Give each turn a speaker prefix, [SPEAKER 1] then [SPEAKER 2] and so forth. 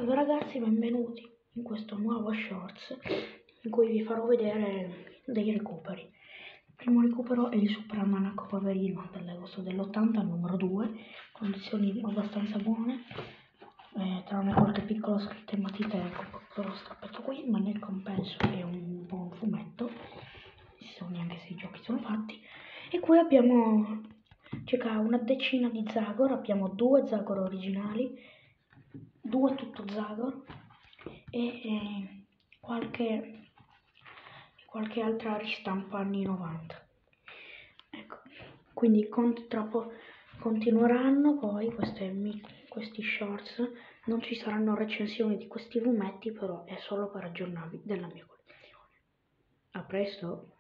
[SPEAKER 1] Salve ragazzi, benvenuti in questo nuovo shorts in cui vi farò vedere dei recuperi. Il primo recupero è il Superalmanacco Paperino dell'agosto dell'80, numero 2, condizioni abbastanza buone, tranne qualche piccola scritta in matita e anche un piccolo strappetto qui, ma nel compenso è un buon fumetto, non so neanche se i giochi sono fatti. E qui abbiamo circa una decina di Zagor, abbiamo 2 Zagor originali, 2 tutto Zagor e qualche altra ristampa anni 90. Ecco, quindi tra poco continueranno poi questi shorts, non ci saranno recensioni di questi fumetti, però è solo per aggiornarvi della mia collezione. A presto!